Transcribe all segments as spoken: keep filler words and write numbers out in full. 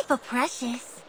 awful precious.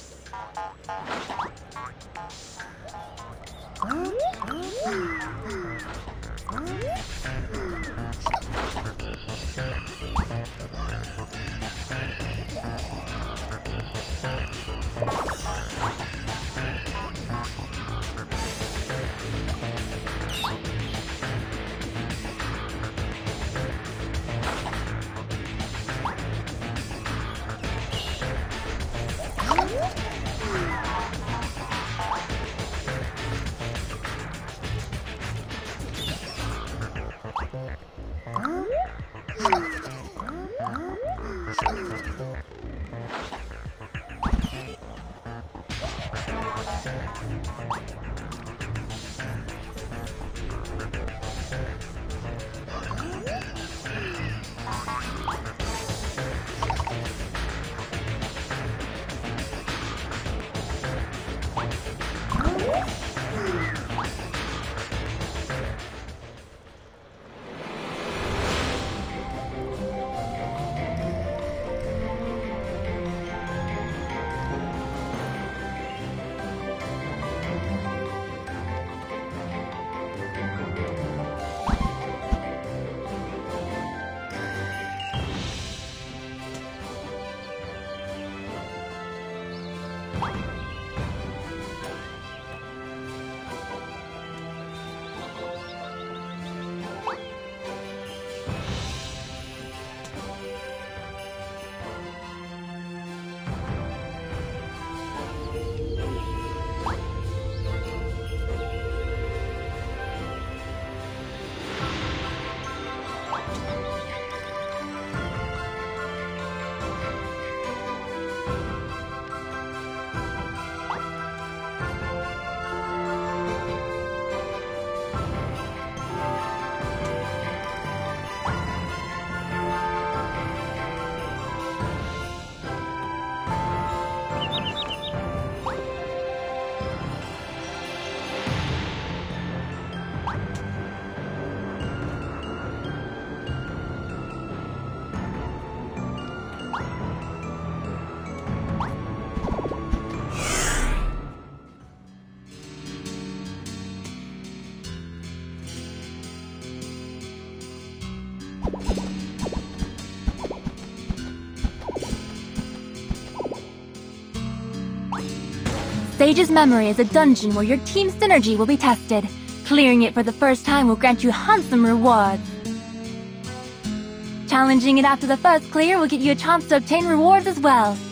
Sage's Memory is a dungeon where your team's synergy will be tested. Clearing it for the first time will grant you handsome rewards. Challenging it after the first clear will get you a chance to obtain rewards as well.